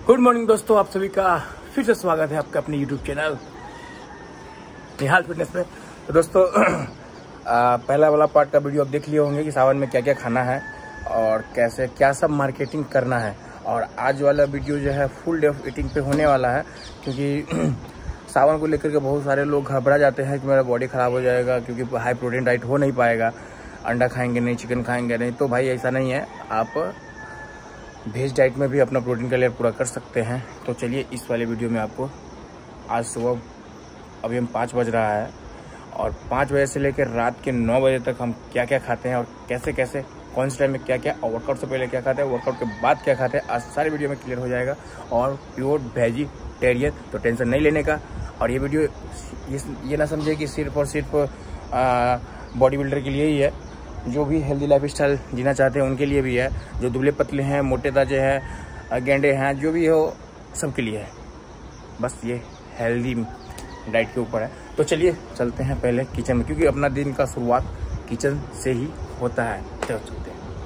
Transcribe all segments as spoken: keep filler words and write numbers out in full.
Good morning दोस्तों, आप सभी का फिर से स्वागत है आपका अपने यूट्यूब चैनल निहाल फिटनेस में। तो दोस्तों आ, पहला वाला पार्ट का वीडियो आप देख लिए होंगे कि सावन में क्या क्या खाना है और कैसे क्या सब मार्केटिंग करना है। और आज वाला वीडियो जो है फुल डे ऑफ ईटिंग पे होने वाला है, क्योंकि सावन को लेकर के बहुत सारे लोग घबरा जाते हैं कि मेरा बॉडी ख़राब हो जाएगा क्योंकि हाई प्रोटीन डाइट हो नहीं पाएगा, अंडा खाएंगे नहीं, चिकन खाएंगे नहीं। तो भाई ऐसा नहीं है, आप वेज डाइट में भी अपना प्रोटीन का लेयर पूरा कर सकते हैं। तो चलिए इस वाले वीडियो में आपको आज सुबह अभी हम पाँच बज रहा है और पाँच बजे से लेकर रात के नौ बजे तक हम क्या क्या खाते हैं और कैसे कैसे कौन से टाइम में क्या क्या, और वर्कआउट से पहले क्या खाते हैं, वर्कआउट के बाद क्या खाते हैं, आज सारी वीडियो में क्लियर हो जाएगा। और प्योर वेजिटेरियन, तो टेंशन नहीं लेने का। और ये वीडियो ये, ये ना समझे कि सिर्फ और सिर्फ बॉडी बिल्डर के लिए ही है, जो भी हेल्दी लाइफ स्टाइल जीना चाहते हैं उनके लिए भी है, जो दुबले पतले हैं, मोटे ताजे हैं, गेंडे हैं, जो भी हो सबके लिए है। बस ये हेल्दी डाइट के ऊपर है। तो चलिए चलते हैं पहले किचन में, क्योंकि अपना दिन का शुरुआत किचन से ही होता है। तो चलते हैं।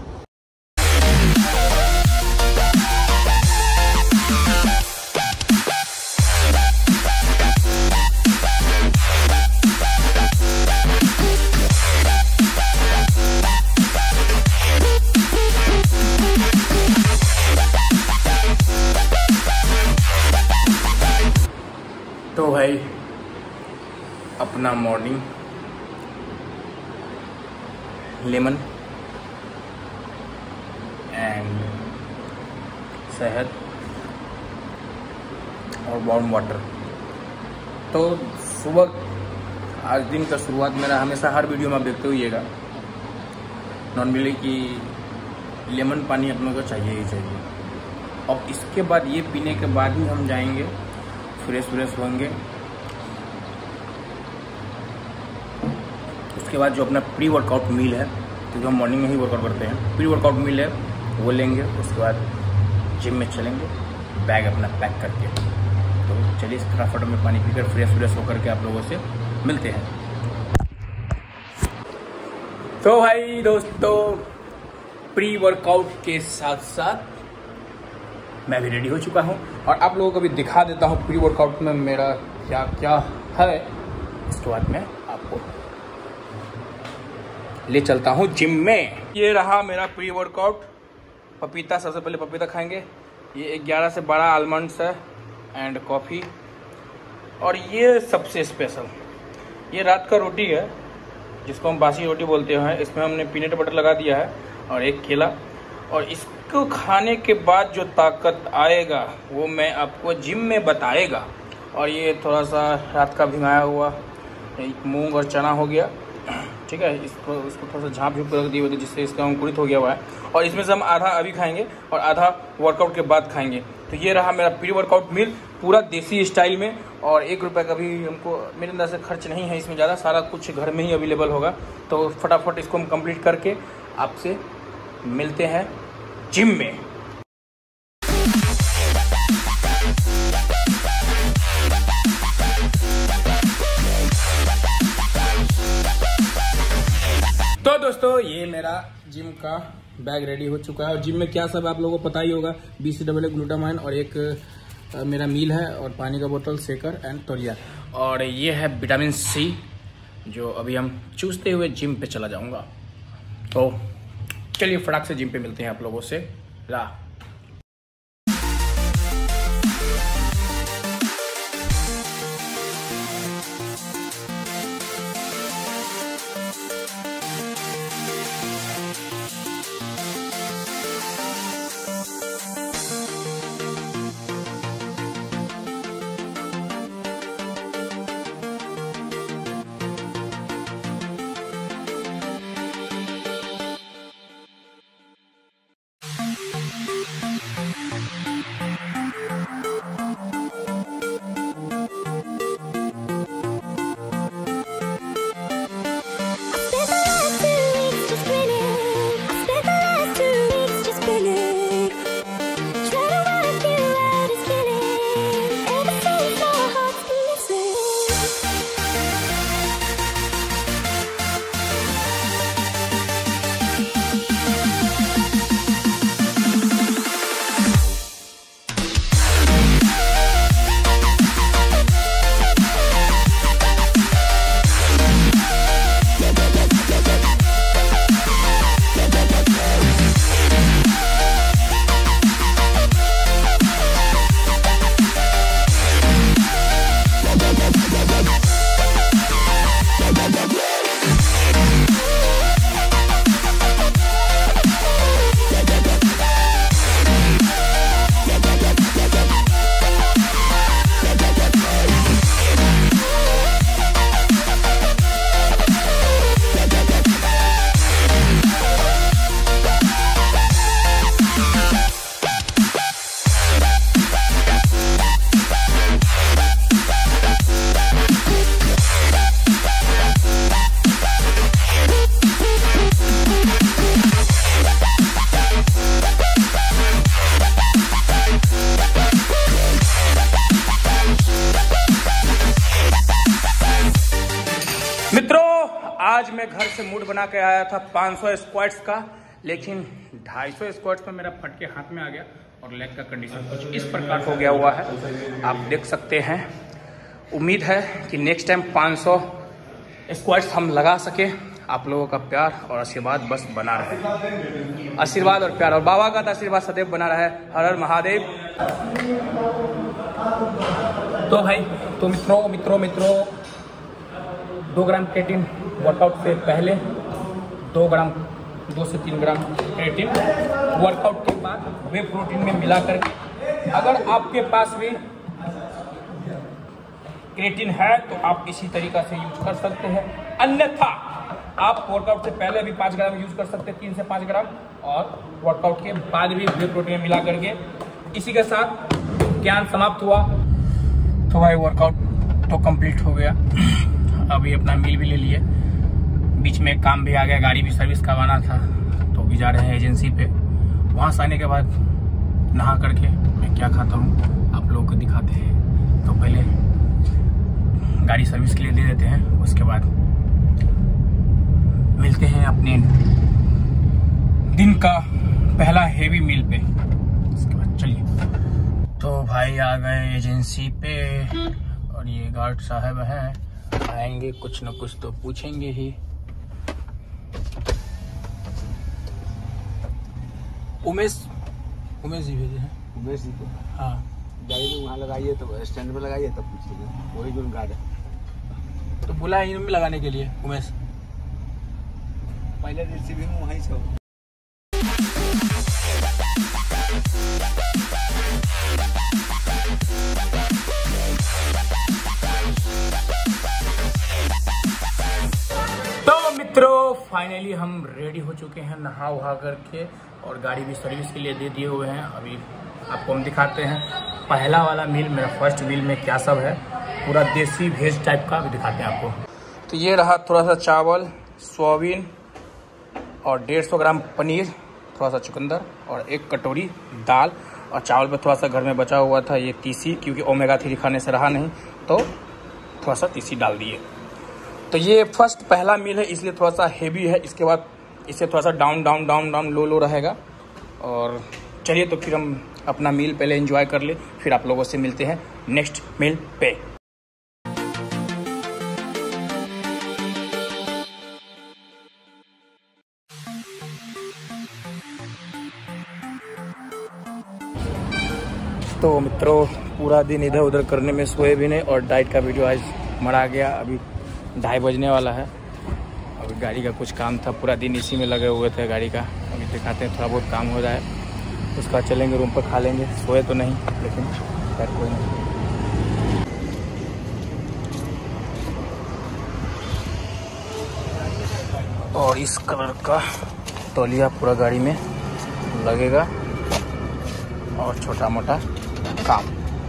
तो भाई अपना मॉर्निंग लेमन एंड शहद और वार्म वाटर। तो सुबह आज दिन का शुरुआत मेरा हमेशा हर वीडियो में आप देखते होइएगा, नॉर्मली कि लेमन पानी अपनों को चाहिए ही चाहिए। और इसके बाद ये पीने के बाद ही हम जाएंगे फ्रेश फ्रेश होंगे। उसके बाद जो अपना प्री वर्कआउट मील है, क्योंकि हम मॉर्निंग में ही वर्कआउट करते हैं, प्री वर्कआउट मील है वो लेंगे। उसके बाद जिम में चलेंगे बैग अपना पैक करके। तो चलिए फटाफट में पानी पीकर फ्रेश फ्रेश होकर के आप लोगों से मिलते हैं। तो भाई दोस्तों, प्री वर्कआउट के साथ साथ मैं भी रेडी हो चुका हूं और आप लोगों को भी दिखा देता हूं प्री वर्कआउट में मेरा क्या क्या है। इसके बाद मैं आपको ले चलता हूं जिम में। ये रहा मेरा प्री वर्कआउट। पपीता, सबसे पहले पपीता खाएंगे। ये ग्यारह से बारह आलमंड्स है एंड कॉफ़ी। और ये सबसे स्पेशल, ये रात का रोटी है जिसको हम बासी रोटी बोलते हैं। इसमें हमने पीनट बटर लगा दिया है और एक केला। और इसको खाने के बाद जो ताकत आएगा वो मैं आपको जिम में बताएगा। और ये थोड़ा सा रात का भिगाया हुआ मूंग और चना हो गया, ठीक है। इसको इसको थोड़ा सा झाँप झूप रख दिए हुए, जिससे इसका अंकुरित हो गया हुआ है। और इसमें से हम आधा अभी खाएंगे और आधा वर्कआउट के बाद खाएंगे। तो ये रहा मेरा प्री वर्कआउट मील, पूरा देसी स्टाइल में। और एक रुपये का भी हमको मेरे अंदर से खर्च नहीं है इसमें ज़्यादा, सारा कुछ घर में ही अवेलेबल होगा। तो फटाफट इसको हम कंप्लीट करके आपसे मिलते हैं जिम में। तो दोस्तों, ये मेरा जिम का बैग रेडी हो चुका है। और जिम में क्या सब आप लोगों को पता ही होगा, B C double A glutamine और एक आ, मेरा मील है और पानी का बोतल, शेकर एंड तौलिया। और ये है विटामिन सी, जो अभी हम चूसते हुए जिम पे चला जाऊंगा। तो चलिए फटाक से जिम पे मिलते हैं आप लोगों से। ला मैं घर से मूड बना के आया था पाँच सौ स्क्वाट्स का, लेकिन ढाई सौ स्क्वाट्स में मेरा फट के हाथ में आ गया और लेग का कंडीशन कुछ इस प्रकार हो गया हुआ है, आप देख सकते हैं। उम्मीद है कि नेक्स्ट टाइम पाँच सौ स्क्वाट्स हम लगा सके। आप लोगों का प्यार और आशीर्वाद बस बना रहे, आशीर्वाद और प्यार और बाबा का आशीर्वाद सदैव बना रहे। हर हर महादेव। तो भाई तो मित्रों मित्रों मित्रों दो ग्राम क्रेटिन वर्कआउट से पहले, दो ग्राम दो से तीन ग्राम क्रेटिन वर्कआउट के बाद वे प्रोटीन में मिला करके, अगर आपके पास भी क्रेटिन है तो आप इसी तरीका से यूज कर सकते हैं। अन्यथा आप वर्कआउट से पहले भी पाँच ग्राम यूज कर सकते हैं, तीन से पाँच ग्राम, और वर्कआउट के बाद भी वे प्रोटीन में मिला करके। इसी के साथ ज्ञान समाप्त हुआ। तो भाई वर्कआउट तो कंप्लीट हो गया, अभी अपना मील भी ले लिए, बीच में काम भी आ गया, गाड़ी भी सर्विस करवाना था, तो भी जा रहे हैं एजेंसी पे। वहाँ से आने के बाद नहा करके मैं क्या खाता हूँ आप लोगों को दिखाते हैं। तो पहले गाड़ी सर्विस के लिए दे देते हैं, उसके बाद मिलते हैं अपने दिन का पहला हेवी मील पे। उसके बाद चलिए। तो भाई आ गए एजेंसी पे और ये गार्ड साहब हैं, आएंगे कुछ न कुछ तो पूछेंगे ही। उमेश उमेश जी भेजे हैं। उमेश जी को हाँ, गाड़ी में वहाँ लगाइए तो स्टैंड में लगाइए तब पूछिएगा, वही जो गार्ड है। तो बोला है इनमें लगाने के लिए उमेश। पहले रिसीविंग वहीं से हो। तो मित्रों फाइनली हम रेडी हो चुके हैं नहा वहा करके, और गाड़ी भी सर्विस के लिए दे दिए हुए हैं। अभी आपको हम दिखाते हैं पहला वाला मील, मेरा फर्स्ट मील में क्या सब है, पूरा देसी वेज टाइप का भी दिखाते हैं आपको। तो ये रहा थोड़ा सा चावल, सोयाबीन और डेढ़ सौ ग्राम पनीर, थोड़ा सा चुकंदर और एक कटोरी दाल, और चावल पे थोड़ा सा घर में बचा हुआ था ये तीसी, क्योंकि ओमेगा थ्री खाने से रहा नहीं तो थोड़ा सा तीसी डाल दिए। तो ये फर्स्ट पहला मील है इसलिए थोड़ा सा हेवी है, इसके बाद इससे थोड़ा सा down down down down low low रहेगा। और चलिए तो फिर हम अपना मील पहले एंजॉय कर ले, फिर आप लोगों से मिलते हैं नेक्स्ट मील पे। तो मित्रों पूरा दिन इधर उधर करने में सोए भी नहीं, और डाइट का वीडियो आज मरा गया। अभी ढाई बजने वाला है, अभी गाड़ी का कुछ काम था, पूरा दिन इसी में लगे हुए थे गाड़ी का। अभी दिखाते हैं थोड़ा बहुत काम हो जाए, उसके बाद चलेंगे रूम पर, खा लेंगे। सोए तो नहीं लेकिन खैर कोई नहीं। और इस कलर का तौलिया पूरा गाड़ी में लगेगा, और छोटा मोटा काम।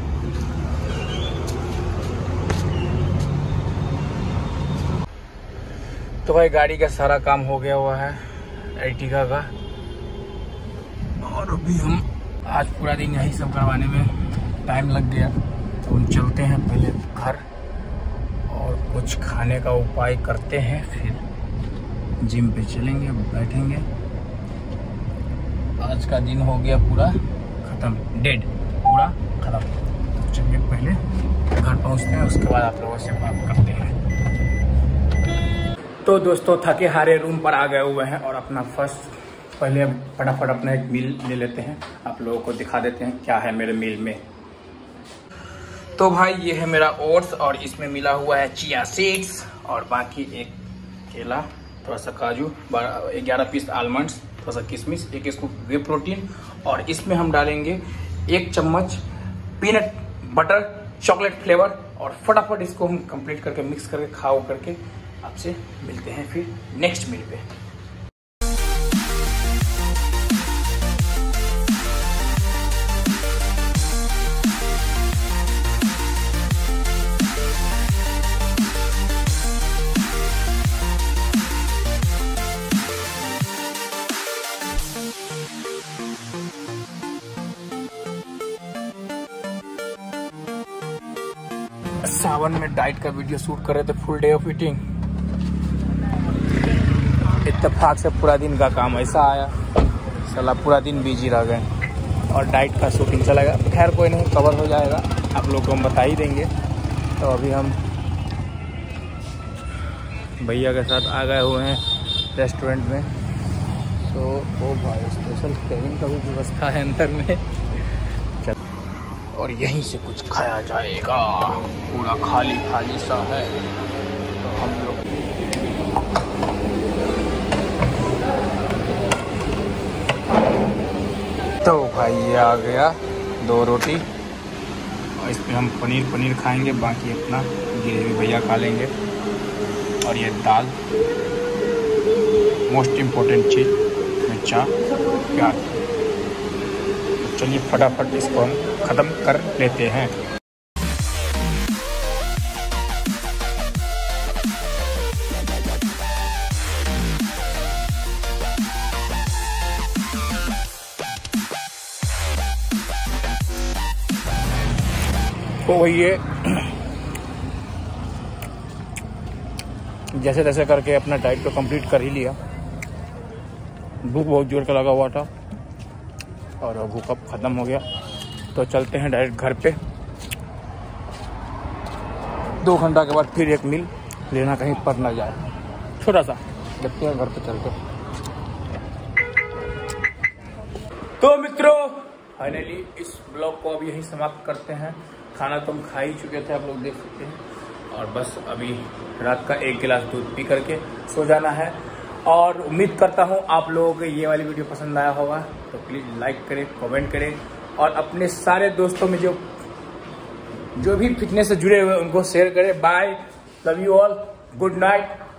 तो भाई गाड़ी का सारा काम हो गया हुआ है एर्टिगा का, और अभी हम आज पूरा दिन यही सब करवाने में टाइम लग गया। तो हम चलते हैं पहले घर और कुछ खाने का उपाय करते हैं, फिर जिम पे चलेंगे, बैठेंगे। आज का दिन हो गया पूरा खत्म, डेड, पूरा खत्म। तो चलिए पहले घर पहुंचते हैं, उसके बाद आप लोगों से बात करते हैं। तो दोस्तों थके हारे रूम पर आ गए हुए हैं, और अपना फर्स्ट पहले फटाफट अपना एक मील ले लेते हैं, आप लोगों को दिखा देते हैं क्या है मेरे मील में। तो भाई ये है मेरा ओट्स, और इसमें मिला हुआ है चिया सीड्स, और बाकी एक केला, थोड़ा सा काजू, ग्यारह पीस आलमंड्स, थोड़ा सा किशमिश, एक स्कूप वे प्रोटीन, और इसमें हम डालेंगे एक चम्मच पीनट बटर चॉकलेट फ्लेवर, और फटाफट इसको हम कंप्लीट करके मिक्स करके खाओ करके आपसे मिलते हैं फिर नेक्स्ट मील पे। सावन में डाइट का वीडियो शूट कर रहे थे, फुल डे ऑफ ईटिंग, इत्तेफाक से पूरा दिन का काम ऐसा आया, साला पूरा दिन बिजी रह गए और डाइट का शूटिंग चलेगा। खैर कोई नहीं, कवर हो जाएगा, आप लोग को हम बता ही देंगे। तो अभी हम भैया के साथ आ गए हुए हैं रेस्टोरेंट में। तो ओ भाई स्पेशल केबिन का भी व्यवस्था है अंदर में, चल और यहीं से कुछ खाया जाएगा। पूरा खाली खाली सा है तो हम लोग तो भाई ये आ गया दो रोटी और इस पर हम पनीर पनीर खाएंगे, बाकी अपना ग्रेवी भैया खा लेंगे। और ये दाल, मोस्ट इम्पोर्टेंट चीज़ मिर्चा प्याज। चलिए फटाफट इसको हम ख़त्म कर लेते हैं। तो ये जैसे तैसे करके अपना डाइट को कंप्लीट कर ही लिया। भूख बहुत जोर का लगा हुआ था और भूख अब ख़त्म हो गया। तो चलते हैं डायरेक्ट घर पे। दो घंटा के बाद फिर एक मील लेना, कहीं पर ना जाए, छोटा सा। देखते हैं घर पे चलते। तो मित्रों फाइनली इस ब्लॉग को अब यहीं समाप्त करते हैं। खाना तो हम खा ही चुके थे, आप लोग देख सकते हैं। और बस अभी रात का एक गिलास दूध पी करके सो जाना है। और उम्मीद करता हूँ आप लोगों को ये वाली वीडियो पसंद आया होगा, तो प्लीज़ लाइक करें, कमेंट करें और अपने सारे दोस्तों में जो जो भी फिटनेस से जुड़े हुए उनको शेयर करें। Bye, love you all, good night.